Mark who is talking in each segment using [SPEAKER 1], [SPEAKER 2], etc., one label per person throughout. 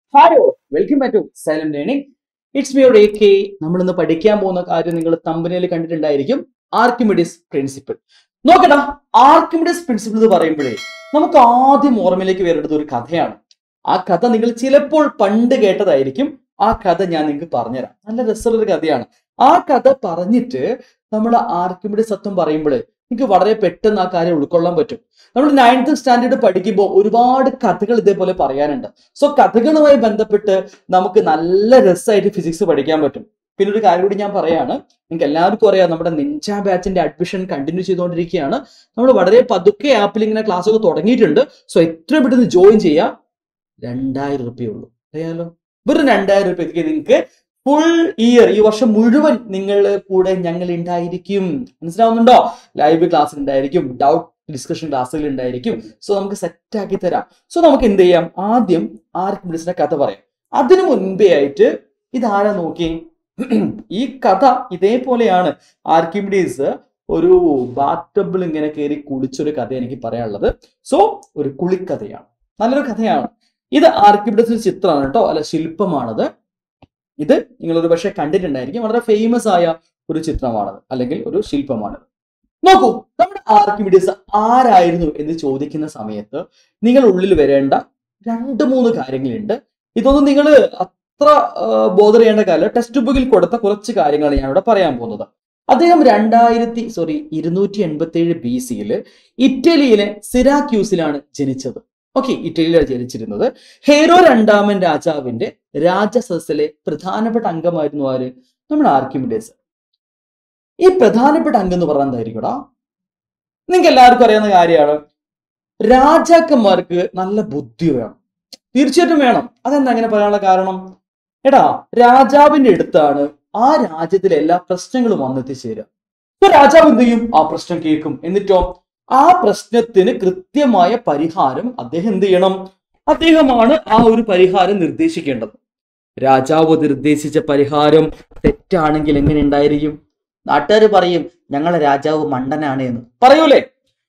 [SPEAKER 1] ഹായോ welcome back to silent learning. It's me AK. നമ്മൾ ഇന്ന് പഠിക്കാൻ പോകുന്ന കാര്യം നിങ്ങൾ തമ്പനയിൽ കണ്ടിട്ടുണ്ടായിരിക്കും, ആർക്കിമിഡീസ് പ്രിൻസിപ്പിൾ. നോക്കടാ, ആർക്കിമിഡീസ് പ്രിൻസിപ്പിൾ എന്ന് പറയുമ്പോഴേ നമുക്ക് ആദ്യം ഓർമ്മയിലേക്ക് വരേണ്ടത് ഒരു കഥയാണ്. ആ കഥ നിങ്ങൾ ചിലപ്പോൾ പണ്ട് കേട്ടതായിരിക്കും. ആ കഥ ഞാൻ നിങ്ങൾക്ക് പറഞ്ഞുതരാം. നല്ല രസമുള്ള ഒരു കഥയാണ്. ആ കഥ പറഞ്ഞിട്ട് നമ്മൾ ആർക്കിമിഡീസ് തത്വം പറയുമ്പോൾ നിങ്ങൾക്ക് വളരെ പെട്ടെന്ന് ആ കാര്യം ഉൾക്കൊള്ളാൻ പറ്റും. നമ്മൾ 9th സ്റ്റാൻഡേർഡ് പഠിക്കുമ്പോൾ ഒരുപാട് കഥകൾ ഇതേപോലെ പറയാനുണ്ട്. സോ കഥകളുമായി ബന്ധപ്പെട്ട് നമുക്ക് നല്ല രസമായിട്ട് ഫിസിക്സ് പഠിക്കാൻ പറ്റും. പിന്നെ ഒരു കാര്യം കൂടി ഞാൻ പറയാണ്, നിങ്ങൾക്ക് എല്ലാവർക്കും അറിയാം, നമ്മുടെ നിഞ്ച ബാച്ചിന്റെ അഡ്മിഷൻ കണ്ടിന്യൂ ചെയ്തുകൊണ്ടിരിക്കുകയാണ്. നമ്മൾ വളരെ പതുക്കെ ആപ്പിൽ ഇങ്ങനെ ക്ലാസ് ഒക്കെ തുടങ്ങിയിട്ടുണ്ട്. സോ എത്രയും പെട്ടെന്ന് ജോയിൻ ചെയ്യാം. 2000 രൂപയുള്ളൂ, അറിയാലോ. വെറും 2000 രൂപയ്ക്ക് നിങ്ങൾക്ക് ഫുൾ ഇയർ, ഈ വർഷം മുഴുവൻ നിങ്ങൾ കൂടെ ഞങ്ങൾ ഉണ്ടായിരിക്കും. മനസ്സിലാവുന്നുണ്ടോ? ലൈവ് ക്ലാസ് ഉണ്ടായിരിക്കും, ഡൗട്ട് ഡിസ്കഷൻ ക്ലാസ്സുകൾ ഉണ്ടായിരിക്കും. സോ നമുക്ക് സെറ്റ് ആക്കി തരാം. സോ നമുക്ക് എന്ത് ചെയ്യാം, ആദ്യം ആർക്കിമിഡീസിന്റെ കഥ പറയാം. അതിനു മുൻപേ ആയിട്ട് ഇതാരാ നോക്കി, ഈ കഥ ഇതേപോലെയാണ്. ആർക്കിമിഡീസ് ഒരു ബാത്ടബിൾ ഇങ്ങനെ കയറി കുളിച്ചൊരു കഥ എനിക്ക് പറയാനുള്ളത്. സോ ഒരു കുളിക്കഥയാണ്, നല്ലൊരു കഥയാണ്. ഇത് ആർക്കിമിഡീസിന്റെ ചിത്രമാണ് കേട്ടോ, അല്ല ശില്പമാണത്. ഇത് നിങ്ങളൊരു പക്ഷേ കണ്ടിട്ടുണ്ടായിരിക്കും. വളരെ ഫേമസ് ആയ ഒരു ചിത്രമാണത്, അല്ലെങ്കിൽ ഒരു ശില്പമാണത്. നോക്കൂ, നമ്മുടെ ആർക്കിമിഡീസ് ആരായിരുന്നു എന്ന് ചോദിക്കുന്ന സമയത്ത് നിങ്ങൾ ഉള്ളിൽ വരേണ്ട 2-3 കാര്യങ്ങളുണ്ട്. ഇതൊന്നും നിങ്ങൾ അത്ര ബോധർ ചെയ്യേണ്ട കാര്യമില്ല. ടെക്സ്റ്റ് ബുക്കിൽ കൊടുത്ത കുറച്ച് കാര്യങ്ങളാണ് ഞാൻ ഇവിടെ പറയാൻ പോകുന്നത്. അദ്ദേഹം 287 BC ഇറ്റലിയിലെ സിറാക്യൂസിലാണ് ജനിച്ചത്. ഓക്കെ, ഇറ്റലിയിലാണ് ജനിച്ചിരുന്നത്. ഹെയ്റോ 2ാമൻ രാജാവിന്റെ രാജസദസ്സിലെ പ്രധാനപ്പെട്ട അംഗമായിരുന്നു ആര്? നമ്മുടെ ആർക്കിമിഡീസ്. ഈ പ്രധാനപ്പെട്ട അംഗം എന്ന് പറഞ്ഞാൽ എന്തായിരിക്കടാ? നിങ്ങൾക്ക് എല്ലാവർക്കും അറിയാവുന്ന കാര്യമാണ്, രാജാക്കന്മാർക്ക് നല്ല ബുദ്ധി വേണം. തീർച്ചയായിട്ടും വേണം. അതെന്താ അങ്ങനെ പറയാനുള്ള കാരണം? എടാ, രാജാവിന്റെ അടുത്താണ് ആ രാജ്യത്തിലെ എല്ലാ പ്രശ്നങ്ങളും വന്നെത്തിച്ചേരുക. ഇപ്പൊ രാജാവ് എന്ത് ചെയ്യും? ആ പ്രശ്നം കേൾക്കും. എന്നിട്ടോ ആ പ്രശ്നത്തിന് കൃത്യമായ പരിഹാരം അദ്ദേഹം എന്ത് ചെയ്യണം? അദ്ദേഹമാണ് ആ ഒരു പരിഹാരം നിർദ്ദേശിക്കേണ്ടത്. രാജാവ് നിർദ്ദേശിച്ച പരിഹാരം തെറ്റാണെങ്കിൽ എങ്ങനെ ഉണ്ടായിരിക്കും? നാട്ടുകാർ പറയും ഞങ്ങളെ രാജാവ് മണ്ടനാണ് എന്ന് പറയൂലേ.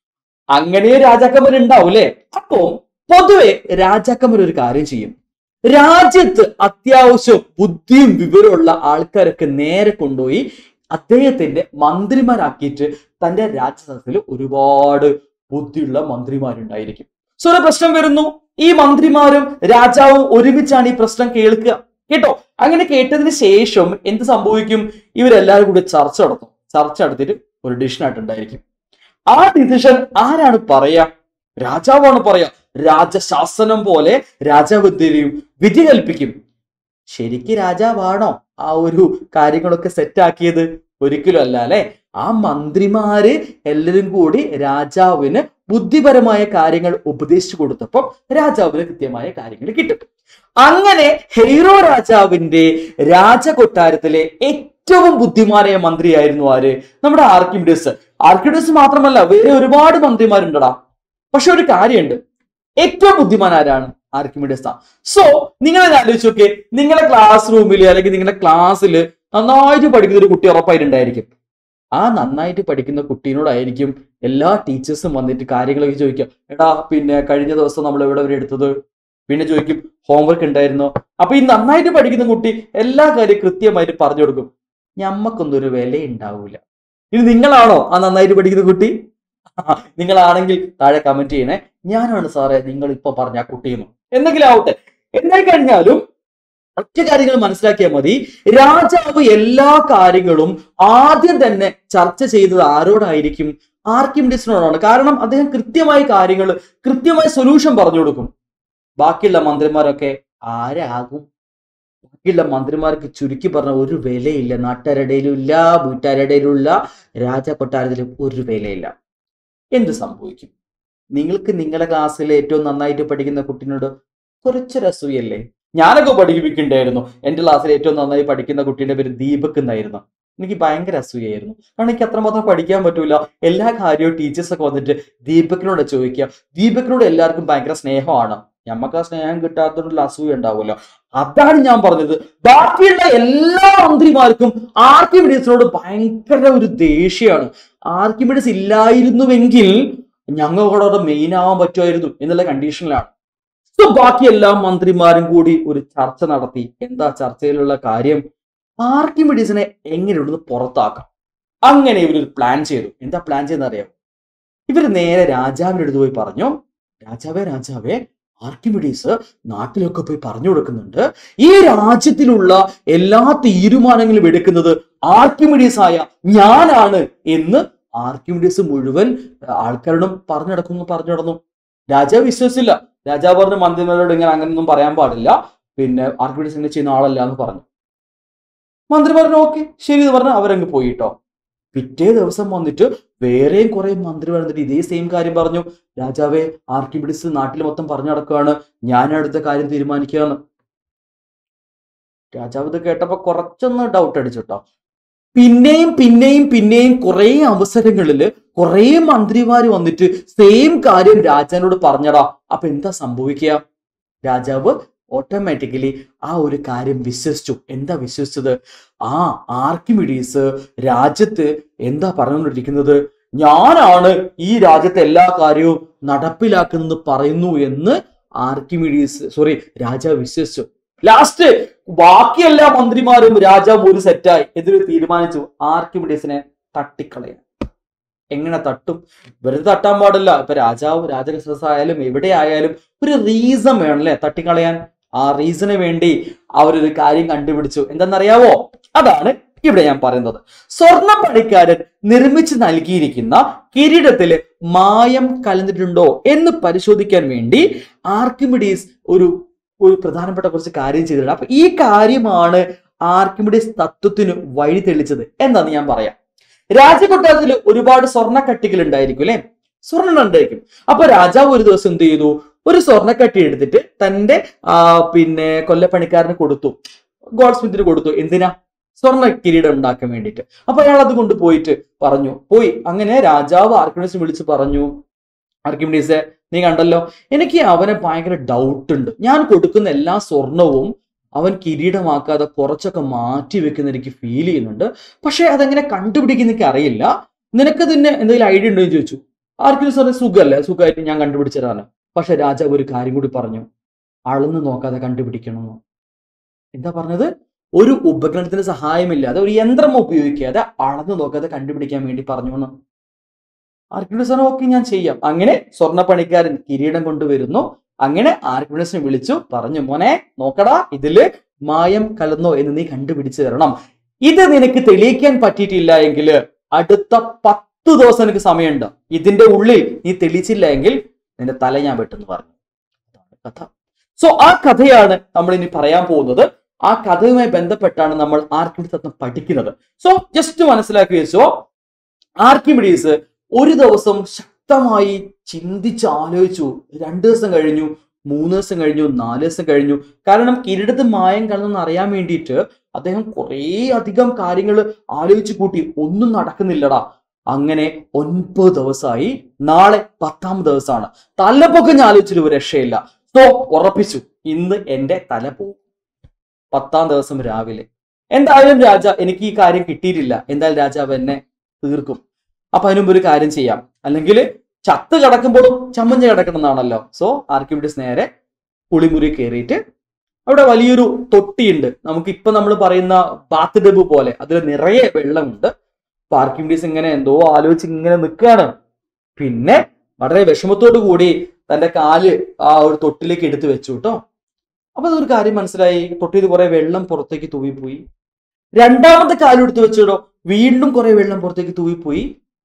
[SPEAKER 1] അങ്ങനെ രാജാക്കന്മാരുണ്ടാവൂലേ. അപ്പോ പൊതുവെ രാജാക്കന്മാർ ഒരു കാര്യം ചെയ്യും. രാജ്യത്ത് അത്യാവശ്യം ബുദ്ധിയും വിവരമുള്ള ആൾക്കാരൊക്കെ നേരെ കൊണ്ടുപോയി അദ്ദേഹത്തിന്റെ മന്ത്രിമാരാക്കിയിട്ട് തന്റെ രാജസദസ്സിൽ ഒരുപാട് ബുദ്ധിയുള്ള മന്ത്രിമാരുണ്ടായിരിക്കും. സോ ഒരു പ്രശ്നം വരുന്നു, ഈ മന്ത്രിമാരും രാജാവും ഒരുമിച്ചാണ് ഈ പ്രശ്നം കേൾക്കുക കേട്ടോ. അങ്ങനെ കേട്ടതിന് ശേഷം എന്ത് സംഭവിക്കും? ഇവരെല്ലാവരും കൂടി ചർച്ച നടത്തും. ചർച്ച നടത്തിയിട്ട് ഒരു ഡിസിഷനായിട്ടുണ്ടായിരിക്കും. ആ ഡിസിഷൻ ആരാണ് പറയാ? രാജാവാണ് പറയാ. രാജശാസനം പോലെ രാജാവ് എന്ത് ചെയ്യും? വിധി കൽപ്പിക്കും. ശരിക്ക് രാജാവാണോ ആ ഒരു കാര്യങ്ങളൊക്കെ സെറ്റ് ആക്കിയത്? ഒരിക്കലും അല്ല അല്ലെ. ആ മന്ത്രിമാര് എല്ലാവരും കൂടി രാജാവിന് ബുദ്ധിപരമായ കാര്യങ്ങൾ ഉപദേശിച്ചു കൊടുത്തപ്പോൾ രാജാവിന് കൃത്യമായ കാര്യങ്ങൾ കിട്ടും. അങ്ങനെ ഹെയ്റോ രാജാവിന്റെ രാജകൊട്ടാരത്തിലെ ഏറ്റവും ബുദ്ധിമാനായ മന്ത്രിയായിരുന്നു ആര്? നമ്മുടെ ആർക്കിമിഡീസ്. ആർക്കിമിഡീസ് മാത്രമല്ല, വേറെ ഒരുപാട് മന്ത്രിമാരുണ്ടടാ. പക്ഷെ ഒരു കാര്യമുണ്ട്, ഏറ്റവും ബുദ്ധിമാൻ ആരാണ്? ആർക്കിമിഡീസ്. സോ നിങ്ങൾ ആലോചിച്ച് നോക്കേ, നിങ്ങളുടെ ക്ലാസ് റൂമിൽ അല്ലെങ്കിൽ നിങ്ങളുടെ ക്ലാസ്സിൽ നന്നായിട്ട് പഠിക്കുന്ന ഒരു കുട്ടി ഉറപ്പായിട്ടുണ്ടായിരിക്കും. ആ നന്നായിട്ട് പഠിക്കുന്ന കുട്ടീനോടായിരിക്കും എല്ലാ ടീച്ചേഴ്സും വന്നിട്ട് കാര്യങ്ങളൊക്കെ ചോദിക്കുക. എടാ, പിന്നെ കഴിഞ്ഞ ദിവസം നമ്മൾ എവിടെ വരെ എടുത്തത്? പിന്നെ ചോദിക്കും ഹോംവർക്ക് ഉണ്ടായിരുന്നോ? അപ്പൊ ഈ നന്നായിട്ട് പഠിക്കുന്ന കുട്ടി എല്ലാ കാര്യം കൃത്യമായിട്ട് പറഞ്ഞു കൊടുക്കും. ഞമ്മക്കൊന്നും ഒരു വില ഉണ്ടാവൂല. ഇത് നിങ്ങളാണോ ആ നന്നായിട്ട് പഠിക്കുന്ന കുട്ടി? നിങ്ങളാണെങ്കിൽ താഴെ കമന്റ് ചെയ്യണേ. ഞാനാണ് സാറേ നിങ്ങൾ ഇപ്പൊ പറഞ്ഞ ആ കുട്ടിയെന്ന്. എന്തെങ്കിലും ആവട്ടെ. എന്തായി കഴിഞ്ഞാലും ഒറ്റ കാര്യങ്ങൾ മനസ്സിലാക്കിയാൽ മതി. രാജാവ് എല്ലാ കാര്യങ്ങളും ആദ്യം തന്നെ ചർച്ച ചെയ്തത് ആരോടായിരിക്കും? ആർക്കിമിഡീസിനോടാണ്. കാരണം അദ്ദേഹം കൃത്യമായ കാര്യങ്ങൾ, കൃത്യമായ സൊല്യൂഷൻ പറഞ്ഞു കൊടുക്കും. ബാക്കിയുള്ള മന്ത്രിമാരൊക്കെ ആരാകും? ബാക്കിയുള്ള മന്ത്രിമാർക്ക് ചുരുക്കി പറഞ്ഞ ഒരു വിലയില്ല. നാട്ടുകാരുടെയിലും ഇല്ല, വീട്ടുകാരുടെയിലും ഇല്ല, രാജകൊട്ടാരത്തിലും ഒരു വിലയില്ല. എന്ത് സംഭവിക്കും? നിങ്ങൾക്ക് നിങ്ങളുടെ ക്ലാസ്സിൽ ഏറ്റവും നന്നായിട്ട് പഠിക്കുന്ന കുട്ടീനോട് കുറച്ചൊരു അസൂയല്ലേ? ഞാനൊക്കെ പഠിപ്പിക്കണ്ടായിരുന്നു. എൻ്റെ ക്ലാസ്സിൽ ഏറ്റവും നന്നായി പഠിക്കുന്ന കുട്ടീൻ്റെ പേര് ദീപക് എന്നായിരുന്നു. എനിക്ക് ഭയങ്കര അസൂയായിരുന്നു. കാരണം എനിക്ക് അത്രമാത്രം പഠിക്കാൻ പറ്റൂല. എല്ലാ കാര്യവും ടീച്ചേഴ്സൊക്കെ വന്നിട്ട് ദീപകിനോട് ചോദിക്കുക. ദീപകിനോട് എല്ലാവർക്കും ഭയങ്കര സ്നേഹമാണ്. നമുക്ക് ആ സ്നേഹം കിട്ടാത്തതുകൊണ്ടുള്ള അസൂയ ഉണ്ടാവുമല്ലോ. അതാണ് ഞാൻ പറഞ്ഞത്. ബാക്കിയുള്ള എല്ലാ മന്ത്രിമാർക്കും ആർക്കിമിഡീസിനോട് ഭയങ്കര ഒരു ദേഷ്യമാണ്. ആർക്കിമിഡീസ് ഇല്ലായിരുന്നുവെങ്കിൽ ഞങ്ങളോട് മെയിൻ ആവാൻ പറ്റുമായിരുന്നു എന്നുള്ള കണ്ടീഷനിലാണ്. സോ ബാക്കി എല്ലാ മന്ത്രിമാരും കൂടി ഒരു ചർച്ച നടത്തി. എന്താ ചർച്ചയിലുള്ള കാര്യം? ആർക്കിമിഡീസിനെ എങ്ങനെ ഇവിടുന്ന് പുറത്താക്കാം. അങ്ങനെ ഇവരൊരു പ്ലാൻ ചെയ്തു. എന്താ പ്ലാൻ ചെയ്തെന്ന് അറിയാം? ഇവർ നേരെ രാജാവിന്റെ അടുത്ത് പോയി പറഞ്ഞു, രാജാവേ, ആർക്കിമിഡീസ് നാട്ടിലൊക്കെ പോയി പറഞ്ഞു കൊടുക്കുന്നുണ്ട്, ഈ രാജ്യത്തിലുള്ള എല്ലാ തീരുമാനങ്ങളും എടുക്കുന്നത് ആർക്കിമിഡീസ് ആയ ഞാനാണ് എന്ന് ആർക്കിമിഡീസ് മുഴുവൻ ആൾക്കാരോടും പറഞ്ഞു നടന്നു. രാജാവ് വിശ്വസിച്ചില്ല. രാജാവ് പറഞ്ഞ മന്ത്രിമാരോട് ഇങ്ങനെ അങ്ങനെയൊന്നും പറയാൻ പാടില്ല, പിന്നെ ആർക്കിമിഡീസ് ഇങ്ങനെ ചെയ്യുന്ന ആളല്ല എന്ന് പറഞ്ഞു. മന്ത്രി പറഞ്ഞു ഓക്കെ ശരി എന്ന് പറഞ്ഞ് അവരങ്ങ് പോയിട്ടോ. പിറ്റേ ദിവസം വന്നിട്ട് വേറെയും കുറെ മന്ത്രി വന്നിട്ട് ഇതേ സെയിം കാര്യം പറഞ്ഞു. രാജാവേ, ആർക്കിമിഡീസ് നാട്ടിൽ മൊത്തം പറഞ്ഞു നടക്കുകയാണ്, ഞാൻ അടുത്ത കാര്യം തീരുമാനിക്കുകയാണ്. രാജാവ് ഇത് കേട്ടപ്പോ കുറച്ചൊന്ന് ഡൗട്ട് അടിച്ചിട്ടോ. പിന്നെയും കുറെ അവസരങ്ങളില് കുറെ മന്ത്രിമാര് വന്നിട്ട് സെയിം കാര്യം രാജാവിനോട് പറഞ്ഞടാ. അപ്പൊ എന്താ സംഭവിക്കുക? രാജാവ് ഓട്ടോമാറ്റിക്കലി ആ ഒരു കാര്യം വിശ്വസിച്ചു. എന്താ വിശ്വസിച്ചത്? ആർക്കിമിഡീസ് രാജ്യത്ത് എന്താ പറഞ്ഞുകൊണ്ടിരിക്കുന്നത്, ഞാനാണ് ഈ രാജ്യത്തെ എല്ലാ കാര്യവും നടപ്പിലാക്കുന്നത് പറയുന്നു എന്ന് രാജാവ് വിശ്വസിച്ചു. ലാസ്റ്റ് ബാക്കി എല്ലാ മന്ത്രിമാരും രാജാവ് ഒരു സെറ്റായി എതിര് തീരുമാനിച്ചു ആർക്കിമിഡീസിനെ തട്ടിക്കളയാൻ. എങ്ങനെ തട്ടും? വെറുതെ തട്ടാൻ പാടില്ല. ഇപ്പൊ രാജാവ് രാജകസസായാലും എവിടെ ആയാലും ഒരു റീസൺ വേണം അല്ലെ തട്ടിക്കളയാൻ. ആ റീസണിന് വേണ്ടി അവരൊരു കാര്യം കണ്ടുപിടിച്ചു. എന്തെന്നറിയാവോ? അതാണ് ഇവിടെ ഞാൻ പറയുന്നത്. സ്വർണ്ണപ്പണിക്കാരൻ നിർമ്മിച്ചു നൽകിയിരിക്കുന്ന കിരീടത്തില് മായം കലർന്നിട്ടുണ്ടോ എന്ന് പരിശോധിക്കാൻ വേണ്ടി ആർക്കിമിഡീസ് ഒരു പ്രധാനപ്പെട്ട കുറച്ച് കാര്യം ചെയ്തിട്ടുണ്ട്. അപ്പൊ ഈ കാര്യമാണ് ആർക്കിമിഡീസ് തത്വത്തിന് വഴി തെളിച്ചത്. എന്താന്ന് ഞാൻ പറയാം. രാജകൊട്ടാരത്തിൽ ഒരുപാട് സ്വർണ്ണക്കട്ടികൾ ഉണ്ടായിരിക്കും അല്ലെ, സ്വർണ്ണം ഉണ്ടായിരിക്കും. അപ്പൊ രാജാവ് ഒരു ദിവസം എന്ത് ചെയ്തു, ഒരു സ്വർണ്ണക്കട്ടി എടുത്തിട്ട് തന്റെ കൊല്ലപ്പണിക്കാരന് കൊടുത്തു, ഗോൾഡ് സ്മിത്തിന് കൊടുത്തു. എന്തിനാ? സ്വർണ്ണ കിരീടം ഉണ്ടാക്കാൻ വേണ്ടിയിട്ട്. അപ്പൊ അയാൾ അത് കൊണ്ടുപോയിട്ട് പോയി. അങ്ങനെ രാജാവ് ആർക്കിമിഡീസിനെ വിളിച്ച് പറഞ്ഞു, ആർക്കിമിഡീസെ, നീ കണ്ടല്ലോ, എനിക്ക് അവനെ ഭയങ്കര ഡൗട്ട് ഉണ്ട്. ഞാൻ കൊടുക്കുന്ന എല്ലാ സ്വർണവും അവൻ കിരീടമാക്കാതെ കുറച്ചൊക്കെ മാറ്റി വെക്കുന്ന എനിക്ക് ഫീൽ ചെയ്യുന്നുണ്ട്. പക്ഷെ അതെങ്ങനെ കണ്ടുപിടിക്കുന്ന എനിക്ക് അറിയില്ല. നിനക്ക് തന്നെ എന്തെങ്കിലും ഐഡിയ ഉണ്ടോ എന്ന് ചോദിച്ചു. ആർക്കിമിഡീസ് പറഞ്ഞു, സുഖമായിട്ട് ഞാൻ കണ്ടുപിടിച്ചതാണ്. പക്ഷെ രാജാവ് ഒരു കാര്യം കൂടി പറഞ്ഞു, അളന്ന് നോക്കാതെ കണ്ടുപിടിക്കണമെന്ന്. എന്താ പറഞ്ഞത്? ഒരു ഉപകരണത്തിന് സഹായമില്ലാതെ, ഒരു യന്ത്രം ഉപയോഗിക്കാതെ അളന്ന് നോക്കാതെ കണ്ടുപിടിക്കാൻ വേണ്ടി പറഞ്ഞു എന്ന്. ആർക്കിമിഡീസ് പറഞ്ഞു ഓക്കെ ഞാൻ ചെയ്യാം. അങ്ങനെ സ്വർണ്ണപ്പണിക്കാരൻ കിരീടം കൊണ്ടുവരുന്നു. അങ്ങനെ ആർക്കിമിഡീസിനെ വിളിച്ചു പറഞ്ഞു, മോനെ നോക്കടാ, ഇതില് മായം കലർന്നോ എന്ന് നീ കണ്ടുപിടിച്ചു തരണം. ഇത് നിനക്ക് തെളിയിക്കാൻ പറ്റിയിട്ടില്ല എങ്കിൽ അടുത്ത 10 ദിവസം എനിക്ക് സമയമുണ്ട്. ഇതിന്റെ ഉള്ളിൽ നീ തെളിയിച്ചില്ല എങ്കിൽ നിന്റെ തല ഞാൻ വെട്ടെന്ന് പറഞ്ഞു. അതാണ് കഥ. സോ ആ കഥയാണ് നമ്മൾ ഇനി പറയാൻ പോകുന്നത്. ആ കഥയുമായി ബന്ധപ്പെട്ടാണ് നമ്മൾ ആർക്കിമിഡീസ് തത്വം പഠിക്കുന്നത്. സോ ജസ്റ്റ് മനസ്സിലാക്കി വെച്ചോ, ആർക്കിമിഡീസ് ഒരു ദിവസം ശക്തമായി ചിന്തിച്ച് ആലോചിച്ചു. 2 ദിവസം കഴിഞ്ഞു, 3 ദിവസം കഴിഞ്ഞു, 4 ദിവസം കഴിഞ്ഞു. കാരണം കിരീടത്തിൽ മായം കലർന്നെന്ന് അറിയാൻ വേണ്ടിയിട്ട് അദ്ദേഹം കുറേ അധികം കാര്യങ്ങൾ ആലോചിച്ച് കൂട്ടി. ഒന്നും നടക്കുന്നില്ലടാ. അങ്ങനെ 9 ദിവസമായി. നാളെ 10ാം ദിവസമാണ്. തലപ്പൊക്കെ ഞാൻ ആലോചിച്ചിട്ട് ഒരു രക്ഷയില്ല. സോ ഉറപ്പിച്ചു, ഇന്ന് എന്റെ തല പോകും. 10ാം ദിവസം രാവിലെ എന്തായാലും എനിക്ക് ഈ കാര്യം കിട്ടിയിട്ടില്ല, എന്തായാലും രാജാവ് എന്നെ തീർക്കും. അപ്പൊ അതിനുമുമ്പ് ഒരു കാര്യം ചെയ്യാം, അല്ലെങ്കിൽ ചത്ത് കിടക്കുമ്പോഴും ചമ്മഞ്ഞ് കിടക്കണം എന്നാണല്ലോ. സോ ആർക്കിമിഡീസ് നേരെ കുളിമുറി കയറിയിട്ട് അവിടെ വലിയൊരു തൊട്ടിയുണ്ട്. നമുക്കിപ്പൊ നമ്മൾ പറയുന്ന ബാത്ത് ടബ് പോലെ, അതിൽ നിറയെ വെള്ളമുണ്ട്. അപ്പൊ ആർക്കിമിഡീസ് ഇങ്ങനെ എന്തോ ആലോചിച്ച് ഇങ്ങനെ നിൽക്കുകയാണ്. പിന്നെ വളരെ വിഷമത്തോടു കൂടി തന്റെ കാല് ആ ഒരു തൊട്ടിലേക്ക് എടുത്തു വെച്ചു കേട്ടോ. അപ്പൊ അതൊരു കാര്യം മനസ്സിലായി, തൊട്ടിയിൽ കുറെ വെള്ളം പുറത്തേക്ക് തൂവിപ്പോയി. 2ാമത്തെ കാലം എടുത്തു വെച്ചിട്ടോ, വീണ്ടും കുറെ വെള്ളം പുറത്തേക്ക് തൂവിപ്പോയി.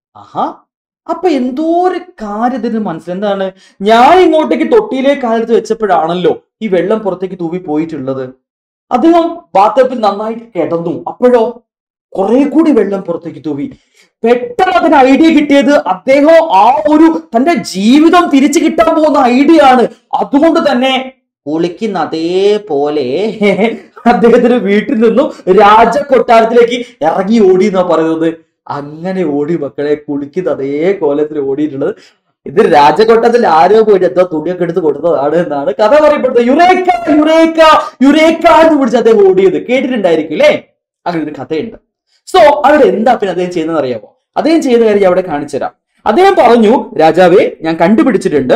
[SPEAKER 1] അപ്പൊ എന്തോ ഒരു കാര്യം ഇതിന് മനസ്സിലായി. എന്താണ്? ഞാൻ ഇങ്ങോട്ടേക്ക് തൊട്ടിയിലേക്ക് കാലെടുത്ത് വെച്ചപ്പോഴാണല്ലോ ഈ വെള്ളം പുറത്തേക്ക് തൂവി പോയിട്ടുള്ളത്. അദ്ദേഹം ബാത്ടബിൽ നന്നായിട്ട് കിടന്നു. അപ്പോഴോ കുറെ കൂടി വെള്ളം പുറത്തേക്ക് തൂവി. പെട്ടെന്ന് അതിന് ഐഡിയ കിട്ടിയത് അദ്ദേഹം തന്റെ ജീവിതം തിരിച്ചു കിട്ടാൻ പോകുന്ന ഐഡിയ ആണ്. അതുകൊണ്ട് തന്നെ കുളിക്കുന്ന അതേപോലെ അദ്ദേഹത്തിന്റെ വീട്ടിൽ നിന്നും രാജകൊട്ടാരത്തിലേക്ക് ഇറങ്ങി ഓടി എന്നാ പറയുന്നത്. അങ്ങനെ ഓടി മക്കളെ, കുളിക്കുന്ന അതേ കോലത്തിൽ ഓടിയിട്ടുള്ളത്. ഇത് രാജകൊട്ടാരത്തിൽ ആരോ പോയിട്ട് എന്തോ തുണിയൊക്കെ എടുത്ത് കൊടുത്തതാണ് എന്നാണ് കഥ പറയപ്പെടുന്നത്. യുറേക്ക യുറേക്ക യുറേക്ക എന്ന് പിടിച്ച് അദ്ദേഹം ഓടിയത് കേട്ടിട്ടുണ്ടായിരിക്കും അല്ലേ? അങ്ങനെ ഒരു കഥയുണ്ട്. സോ അവിടെ എന്താ പിന്നെ അദ്ദേഹം ചെയ്യുന്നത് അറിയാമോ? അദ്ദേഹം ചെയ്ത കാര്യം അവിടെ കാണിച്ചു തരാം. അദ്ദേഹം പറഞ്ഞു, രാജാവേ, ഞാൻ കണ്ടുപിടിച്ചിട്ടുണ്ട്,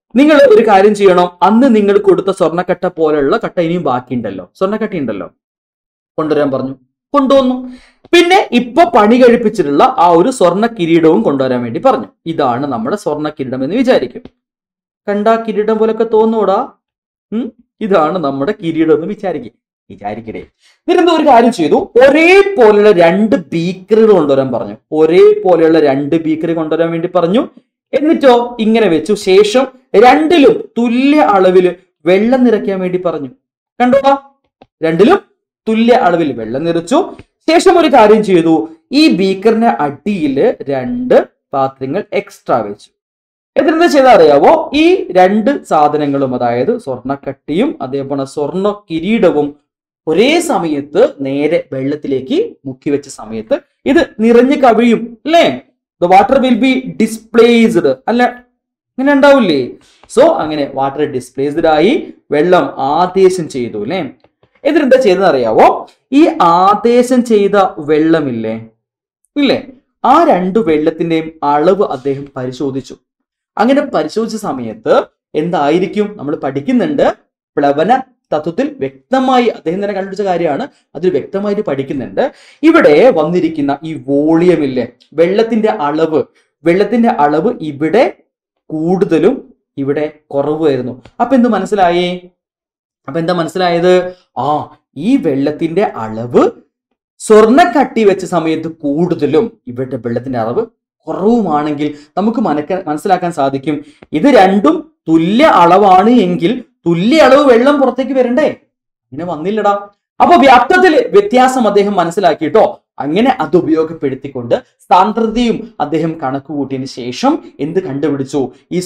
[SPEAKER 1] നിങ്ങൾ ഒരു കാര്യം ചെയ്യണം. അന്ന് നിങ്ങൾ കൊടുത്ത സ്വർണ്ണക്കട്ട പോലെയുള്ള കട്ട ഇനിയും ബാക്കിയുണ്ടല്ലോ, സ്വർണ്ണക്കട്ട ഉണ്ടല്ലോ, കൊണ്ടുവരാൻ പറഞ്ഞു. കൊണ്ടുവന്നു. പിന്നെ ഇപ്പൊ പണി കഴിപ്പിച്ചിട്ടുള്ള ആ ഒരു സ്വർണ്ണ കിരീടവും കൊണ്ടുവരാൻ വേണ്ടി പറഞ്ഞു. ഇതാണ് നമ്മുടെ സ്വർണ്ണ കിരീടം എന്ന് വിചാരിക്കും. കണ്ടാ കിരീടം പോലൊക്കെ തോന്നൂടാ? ഇതാണ് നമ്മുടെ കിരീടം എന്ന് വിചാരിക്കടേ. ഇതിനെന്തോ ഒരു കാര്യം ചെയ്തു. ഒരേപോലെയുള്ള 2 ബീക്കറുകൾ കൊണ്ടുവരാൻ പറഞ്ഞു. ഒരേപോലെയുള്ള 2 ബീക്കർ കൊണ്ടുവരാൻ വേണ്ടി പറഞ്ഞു. എന്നിട്ടോ ഇങ്ങനെ വെച്ചു. ശേഷം 2ലും തുല്യ അളവിൽ വെള്ളം നിറയ്ക്കാൻ വേണ്ടി പറഞ്ഞു. കണ്ടോ? 2ലും തുല്യ അളവിൽ വെള്ളം നിറച്ചു. ശേഷം ഒരു കാര്യം ചെയ്തു. ഈ ബീക്കറിന്റെ അടിയിൽ 2 പാത്രങ്ങൾ എക്സ്ട്രാ വെച്ചു. എന്നിട്ട് ചെയ്താൽ അറിയാവോ? ഈ 2 സാധനങ്ങളും, അതായത് സ്വർണ്ണക്കട്ടിയും അതേപോലെ സ്വർണ്ണ കിരീടവും ഒരേ സമയത്ത് നേരെ വെള്ളത്തിലേക്ക് മുക്കി വെച്ച സമയത്ത് ഇത് നിറഞ്ഞു കവിയും അല്ലേ? The water will be displaced അല്ല, അങ്ങനെ ഉണ്ടാവില്ലേ? സോ അങ്ങനെ വാട്ടർ ഡിസ്പ്ലേസ്ഡ് ആയി, വെള്ളം ആദേശം ചെയ്തു അല്ലേ? എന്നിട്ട് ചെയ്തെന്ന് അറിയാവോ? ഈ ആദേശം ചെയ്ത വെള്ളമില്ലേ ഇല്ലേ, ആ 2 വെള്ളത്തിന്റെയും അളവ് അദ്ദേഹം പരിശോധിച്ചു. അങ്ങനെ പരിശോധിച്ച സമയത്ത് എന്തായിരിക്കും? നമ്മൾ പഠിക്കുന്നുണ്ട് പ്ലവന തത്വത്തിൽ വ്യക്തമായി അദ്ദേഹം തന്നെ കണ്ടുപിടിച്ച കാര്യമാണ്, അതിൽ വ്യക്തമായിട്ട് പഠിക്കുന്നുണ്ട്. ഇവിടെ വന്നിരിക്കുന്ന ഈ വോളിയം ഇല്ലേ, വെള്ളത്തിന്റെ അളവ് ഇവിടെ കൂടുതലും ഇവിടെ കുറവായിരുന്നു. അപ്പൊ എന്താ മനസ്സിലായത്? ഈ വെള്ളത്തിന്റെ അളവ് സ്വർണ്ണക്കട്ടി വെച്ച സമയത്ത് കൂടുതലും ഇവിടെ വെള്ളത്തിന്റെ അളവ് കുറവുമാണെങ്കിൽ നമുക്ക് മനസ്സിലാക്കാൻ സാധിക്കും ഇത് രണ്ടും തുല്യ അളവാണ് എങ്കിൽ തുല്യ അളവ് വെള്ളം പുറത്തേക്ക് വരണ്ടേ? ഇങ്ങനെ വന്നില്ലടാ. അപ്പൊ വ്യാപ്തത്തിൽ വ്യത്യാസം അദ്ദേഹം മനസ്സിലാക്കിയിട്ടോ. അങ്ങനെ അത് ഉപയോഗപ്പെടുത്തിക്കൊണ്ട് സാന്ദ്രതയും അദ്ദേഹം കണക്ക് കൂട്ടിയതിന് ശേഷം എന്ത് കണ്ടുപിടിച്ചു? ഈ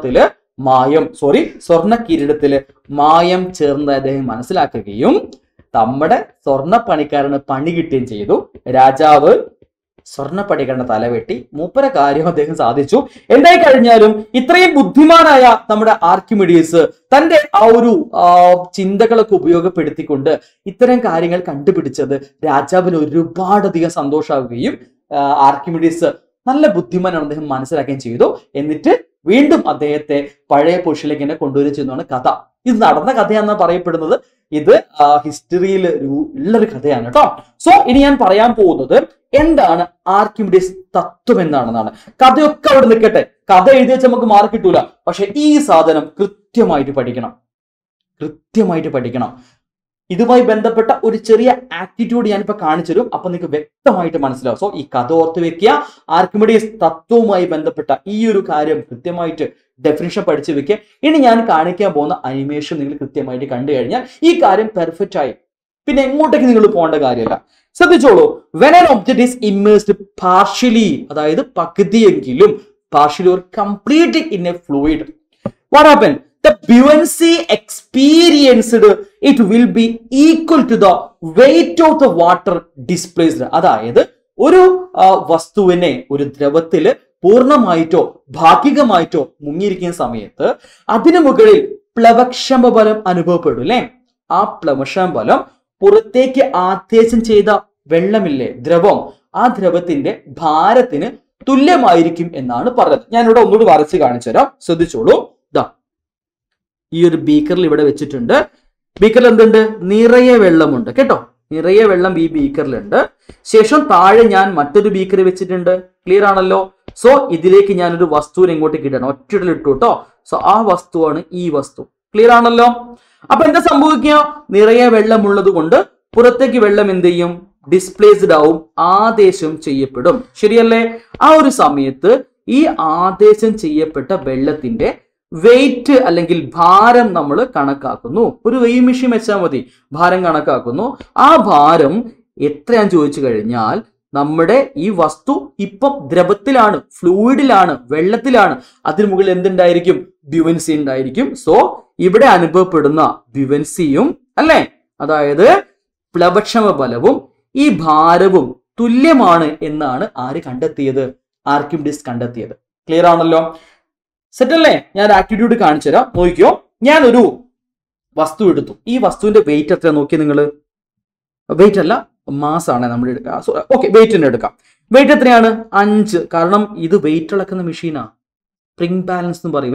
[SPEAKER 1] സ്വർണ്ണ കിരീടത്തില് മായം ചേർന്ന് അദ്ദേഹം മനസ്സിലാക്കുകയും നമ്മുടെ സ്വർണ്ണ പണിക്കാരന് പണി കിട്ടുകയും ചെയ്തു. രാജാവ് സ്വർണ്ണപ്പണിക്കാരന്റെ തലവെട്ടി. മൂപ്പര കാര്യം അദ്ദേഹം സാധിച്ചു. എന്തായി കഴിഞ്ഞാലും ഇത്രയും ബുദ്ധിമാനായ നമ്മുടെ ആർക്കിമിഡീസ് തന്റെ ആ ഒരു ചിന്തകളൊക്കെ ഉപയോഗപ്പെടുത്തിക്കൊണ്ട് ഇത്തരം കാര്യങ്ങൾ കണ്ടുപിടിച്ചത് രാജാവിന് ഒരുപാടധികം സന്തോഷമാവുകയും ആർക്കിമിഡീസ് നല്ല ബുദ്ധിമാനാണ് അദ്ദേഹം മനസ്സിലാക്കുകയും ചെയ്തു. എന്നിട്ട് വീണ്ടും അദ്ദേഹത്തെ പഴയ പൊസിഷനിലേക്ക് തന്നെ കൊണ്ടുവരിക ചെയ്യുന്നതാണ് കഥ. ഇത് നടന്ന കഥയാണെന്ന് പറയപ്പെടുന്നത്. ഇത് ഹിസ്റ്ററിയിൽ ഉള്ളൊരു കഥയാണ് കേട്ടോ. സോ ഇനി ഞാൻ പറയാൻ പോകുന്നത് എന്താണ് ആർക്കിമിഡീസ് തത്വം എന്താണെന്നാണ്. കഥയൊക്കെ അവിടെ നിൽക്കട്ടെ, കഥ എഴുതി വെച്ച് നമുക്ക് മാർക്ക് കിട്ടൂല. പക്ഷെ ഈ സാധനം കൃത്യമായിട്ട് പഠിക്കണം. ഇതുമായി ബന്ധപ്പെട്ട ഒരു ചെറിയ ആറ്റിറ്റ്യൂഡ് ഞാനിപ്പോ കാണിച്ചു തരും. അപ്പൊ നിങ്ങൾക്ക് വ്യക്തമായിട്ട് മനസ്സിലാവും. സോ ഈ കഥ ഓർത്ത് വെക്കുക. ആർക്കിമിഡീസ് തത്വവുമായി ബന്ധപ്പെട്ട ഈ ഒരു കാര്യം കൃത്യമായിട്ട് ഡെഫിനിഷൻ പഠിച്ചു വെക്കുക. ഇനി ഞാൻ കാണിക്കാൻ പോകുന്ന അനിമേഷൻ നിങ്ങൾ കൃത്യമായിട്ട് കണ്ടു കഴിഞ്ഞാൽ ഈ കാര്യം പെർഫെക്റ്റ് ആയി. പിന്നെ എങ്ങോട്ടേക്ക് നിങ്ങൾ പോകേണ്ട കാര്യമല്ല. ശ്രദ്ധിച്ചോളൂ. When an object is immersed partially, അതായത് പകുതിയെങ്കിലും, partially or completely in a fluid, what happen? The buoyancy experienced it will be equal to the weight of the water displaced. അതായത് ഒരു വസ്തുവിനെ ഒരു ദ്രവത്തില് പൂർണ്ണമായിട്ടോ ഭാഗികമായിട്ടോ മുങ്ങിയിരിക്കുന്ന സമയത്ത് അതിനു മുകളിൽ പ്ലവക്ഷമ ബലം അനുഭവപ്പെടും അല്ലെ? ആ പ്ലവക്ഷമ ബലം പുറത്തേക്ക് ആദേശം ചെയ്ത വെള്ളമില്ലേ, ദ്രവം, ആ ദ്രവത്തിന്റെ ഭാരത്തിന് തുല്യമായിരിക്കും എന്നാണ് പറഞ്ഞത്. ഞാനിവിടെ ഒന്നുകൂടി വരച്ച് കാണിച്ചു തരാം. ശ്രദ്ധിച്ചോളൂ. ഈ ഒരു ബീക്കറിൽ ഇവിടെ വെച്ചിട്ടുണ്ട്. ബീക്കറിൽ എന്തുണ്ട്? നിറയെ വെള്ളമുണ്ട് കേട്ടോ. നിറയെ വെള്ളം ഈ ബീക്കറിലുണ്ട്. ശേഷം താഴെ ഞാൻ മറ്റൊരു ബീക്കർ വെച്ചിട്ടുണ്ട്. ക്ലിയർ ആണല്ലോ? സോ ഇതിലേക്ക് ഞാനൊരു വസ്തുവിനെ ഇങ്ങോട്ടേക്ക് ഇടണം. ഒറ്റയിടൽ ഇട്ടു കേട്ടോ. സോ ആ വസ്തുവാണ് ഈ വസ്തു. ക്ലിയർ ആണല്ലോ? അപ്പൊ എന്താ സംഭവിക്കുക? നിറയെ വെള്ളമുള്ളത് കൊണ്ട് പുറത്തേക്ക് വെള്ളം എന്ത് ചെയ്യും? ഡിസ്പ്ലേസ്ഡ് ആവും, ആദേശം ചെയ്യപ്പെടും. ശരിയല്ലേ? ആ ഒരു സമയത്ത് ഈ ആദേശം ചെയ്യപ്പെട്ട വെള്ളത്തിന്റെ വെയിറ്റ് അല്ലെങ്കിൽ ഭാരം നമ്മൾ കണക്കാക്കുന്നു. ഒരു വെയിങ് മെഷീൻ വെച്ചാൽ മതി. ഭാരം കണക്കാക്കുന്നു. ആ ഭാരം എത്രയാന്ന് ചോദിച്ചു കഴിഞ്ഞാൽ നമ്മുടെ ഈ വസ്തു ഇപ്പം ദ്രവത്തിലാണ്, ഫ്ലൂയിഡിലാണ്, വെള്ളത്തിലാണ്. അതിന് മുകളിൽ എന്തുണ്ടായിരിക്കും? ബ്യുവൻസി ഉണ്ടായിരിക്കും. സോ ഇവിടെ അനുഭവപ്പെടുന്ന ബ്യുവൻസിയും അല്ലെ, അതായത് പ്ലവക്ഷമ ബലവും ഈ ഭാരവും തുല്യമാണ് എന്നാണ് ആര് കണ്ടെത്തിയത്? ആർക്കിമിഡീസ് കണ്ടെത്തിയത്. ക്ലിയർ ആണല്ലോ? സെറ്റ് അല്ലേ? ഞാൻ ആറ്റിറ്റ്യൂഡ് കാണിച്ചു തരാം. നോക്കിയോ. ഞാനൊരു വസ്തു എടുത്തു. ഈ വസ്തുവിന്റെ വെയിറ്റ് എത്ര നോക്കി നിങ്ങൾ? വെയിറ്റ് അല്ല, മാസ് ആണ് നമ്മൾ എടുക്കുക. ഓക്കെ, വെയിറ്റ് തന്നെ എടുക്കാം. വെയിറ്റ് എത്രയാണ്? 5. കാരണം ഇത് വെയിറ്റ് ഇളക്കുന്ന മെഷീനാ. സ്പ്രിംഗ് ബാലൻസ് എന്ന് പറയും അല്ലേ?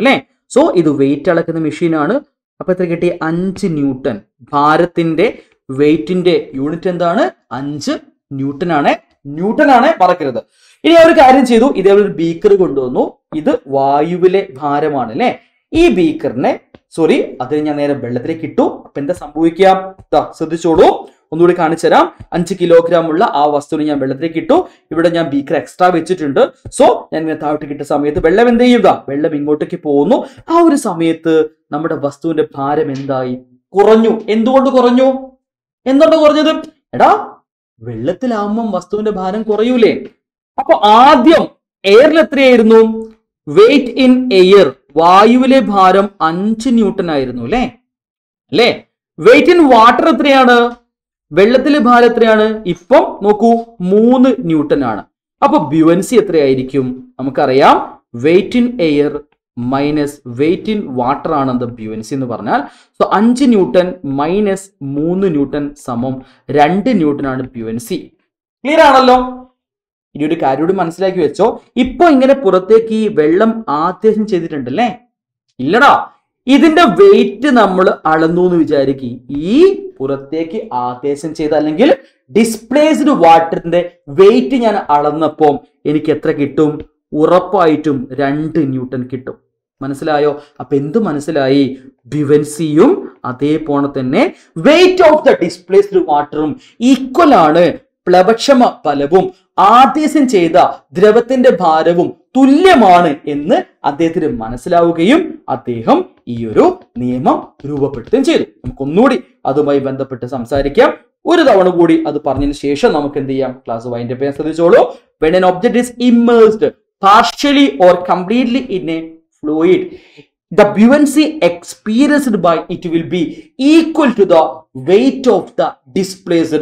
[SPEAKER 1] സോ ഇത് വെയിറ്റ് അളക്കുന്ന മെഷീനാണ്. അപ്പൊ എത്ര കിട്ടി? 5 ന്യൂട്ടൺ. ഭാരത്തിന്റെ വെയിറ്റിന്റെ യൂണിറ്റ് എന്താണ്? 5 ന്യൂട്ടൺ ആണ്. ന്യൂട്ടൺ ആണ്, മറക്കരുത്. ഇനി ഒരു കാര്യം ചെയ്തു, ഇതേപോലെ ഒരു ബീക്കർ കൊണ്ടുവന്നു. ഇത് വായുവിലെ ഭാരമാണ് അല്ലെ. ഈ ബീക്കറിനെ അതിന് ഞാൻ നേരെ വെള്ളത്തിലേക്ക് ഇട്ടു. അപ്പൊ എന്താ സംഭവിക്കുക? ശ്രദ്ധിച്ചോളൂ, ഒന്നുകൂടി കാണിച്ചു തരാം. 5 കിലോഗ്രാം ഉള്ള ആ വസ്തുവിനെ ഞാൻ വെള്ളത്തിലേക്ക് ഇട്ടു. ഇവിടെ ഞാൻ ബീക്കർ എക്സ്ട്രാ വെച്ചിട്ടുണ്ട്. സോ ഞാൻ ഇങ്ങനെ താഴോട്ട് കിട്ടിയ സമയത്ത് വെള്ളം എന്ത് ചെയ്യുക? വെള്ളം ഇങ്ങോട്ടേക്ക് പോകുന്നു. ആ ഒരു സമയത്ത് നമ്മുടെ വസ്തുവിന്റെ ഭാരം എന്തായി? കുറഞ്ഞു. എന്തുകൊണ്ട് കുറഞ്ഞു? എന്തുകൊണ്ട് കുറഞ്ഞത്? എടാ, വെള്ളത്തിലാവുമ്പം വസ്തുവിന്റെ ഭാരം കുറയൂലേ? അപ്പൊ ആദ്യം എയറിൽ എത്രയായിരുന്നു? വെയിറ്റ് ഇൻ എയർ, വായുവിലെ ഭാരം 5 ന്യൂട്ടൺ ആയിരുന്നു അല്ലേ. വെയിറ്റ് ഇൻ വാട്ടർ എത്രയാണ്? വെള്ളത്തിലെ ഭാരം എത്രയാണ്? ഇപ്പം നോക്കൂ, 3 ന്യൂട്ടൺ ആണ്. അപ്പൊ ബ്യൂവൻസി എത്രയായിരിക്കും? നമുക്കറിയാം, weight in air minus weight in water ആണ് എന്ത് ബ്യൂവൻസി എന്ന് പറഞ്ഞാൽ. സോ 5 ന്യൂട്ടൺ മൈനസ് 3 ന്യൂട്ടൺ സമം 2 ന്യൂട്ടൺ ആണ് ബ്യൂവൻസി. ക്ലിയർ ആണല്ലോ? ഇനി ഒരു കാര്യം കൂടി മനസ്സിലാക്കി വെച്ചോ. ഇപ്പൊ ഇങ്ങനെ പുറത്തേക്ക് ഈ വെള്ളം ആദേശം ചെയ്തിട്ടുണ്ടല്ലേ? ഇല്ലടാ, ഇതിന്റെ വെയിറ്റ് നമ്മൾ അളന്നു എന്ന് വിചാരിക്കും. ഈ പുറത്തേക്ക് ആദേശം ചെയ്ത അല്ലെങ്കിൽ ഡിസ്പ്ലേസ്ഡ് വാട്ടറിന്റെ വെയിറ്റ് ഞാൻ അളന്നപ്പോൾ എനിക്ക് എത്ര കിട്ടും? ഉറപ്പായിട്ടും 2 ന്യൂട്ടൺ കിട്ടും. മനസ്സിലായോ? അപ്പൊ എന്ത് മനസ്സിലായി? ബ്യൂവൻസിയും അതേപോലെ തന്നെ വെയിറ്റ് ഓഫ് ദ ഡിസ്പ്ലേസ്ഡ് വാട്ടറും ഈക്വൽ ആണ്. പ്ലവക്ഷമ ബലവും ആദേശം ചെയ്ത ദ്രവത്തിന്റെ ഭാരവും തുല്യമാണ് എന്ന് അദ്ദേഹത്തിന് മനസ്സിലാവുകയും അദ്ദേഹം ഈ ഒരു നിയമം രൂപപ്പെടുത്തുകയും ചെയ്തു. നമുക്കൊന്നുകൂടി അതുമായി ബന്ധപ്പെട്ട് സംസാരിക്കാം. ഒരു തവണ കൂടി അത് പറഞ്ഞതിന് ശേഷം നമുക്ക് എന്ത് ചെയ്യാം? ക്ലാസ് വൈൻഡപ്പ് ചെയ്യാൻ ശ്രദ്ധിച്ചോളൂ. When an object is immersed partially or completely in a fluid, the buoyancy experienced by it will be equal to the weight of the displaced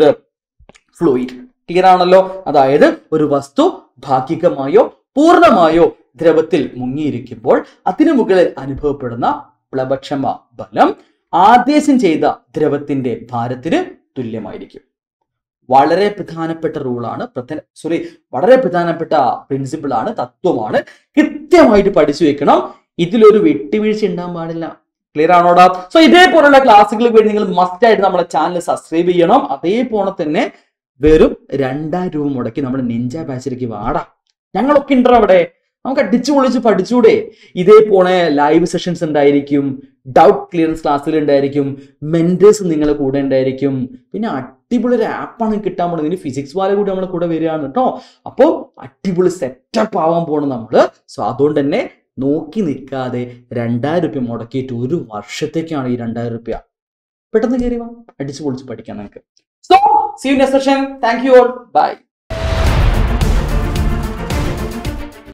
[SPEAKER 1] fluid. Clear ആണല്ലോ? അതായത് ഒരു വസ്തു ഭാഗികമായോ പൂർണ്ണമായോ ദ്രവത്തിൽ മുങ്ങിയിരിക്കുമ്പോൾ അതിനു മുകളിൽ അനുഭവപ്പെടുന്ന പ്ലവക്ഷമ ബലം ആദേശം ചെയ്ത ദ്രവത്തിന്റെ ഭാരത്തിന് തുല്യമായിരിക്കും. വളരെ പ്രധാനപ്പെട്ട റൂളാണ്, വളരെ പ്രധാനപ്പെട്ട പ്രിൻസിപ്പിൾ ആണ്, തത്വമാണ്. കൃത്യമായിട്ട് പഠിച്ചു വെക്കണം. ഇതിലൊരു വിട്ടുവീഴ്ച ഉണ്ടാകാൻ പാടില്ല. ക്ലിയർ ആണോടാ? സോ ഇതേപോലുള്ള ക്ലാസ്സുകൾക്ക് വേണ്ടി നിങ്ങൾ മസ്റ്റ് ആയിട്ട് നമ്മുടെ ചാനൽ സബ്സ്ക്രൈബ് ചെയ്യണം. അതേപോലെ തന്നെ വെറും 2000 രൂപ മുടക്കി നമ്മുടെ നിഞ്ച ബാച്ചിലേക്ക് വാടാ. ഞങ്ങളൊക്കെ ഉണ്ടോ അവിടെ? നമുക്ക് അടിച്ചു പൊളിച്ച് പഠിച്ചൂടെ? ഇതേപോലെ ലൈവ് സെഷൻസ് ഉണ്ടായിരിക്കും, ഡൗട്ട് ക്ലിയറൻസ് ക്ലാസ്സുകൾ ഉണ്ടായിരിക്കും, മെന്റേഴ്സ് നിങ്ങളെ കൂടെ ഉണ്ടായിരിക്കും. പിന്നെ അടിപൊളി ഒരു ആപ്പാണ് കിട്ടാൻ പോകുന്നത്. ഇതിന് ഫിസിക്സ് വാല കൂടി നമ്മളെ കൂടെ വരികയാണ് കേട്ടോ. അപ്പോൾ അടിപൊളി സെറ്റപ്പ് ആവാൻ പോകണം നമ്മള്. സോ അതുകൊണ്ട് തന്നെ നോക്കി നിൽക്കാതെ 2000 രൂപ മുടക്കിയിട്ട് 1 വർഷത്തേക്കാണ് ഈ 2000 രൂപ. പെട്ടെന്ന് കയറി വാ, അടിച്ചു പൊളിച്ച് പഠിക്കാം നമുക്ക്. So, see you in next session. Thank you all. Bye.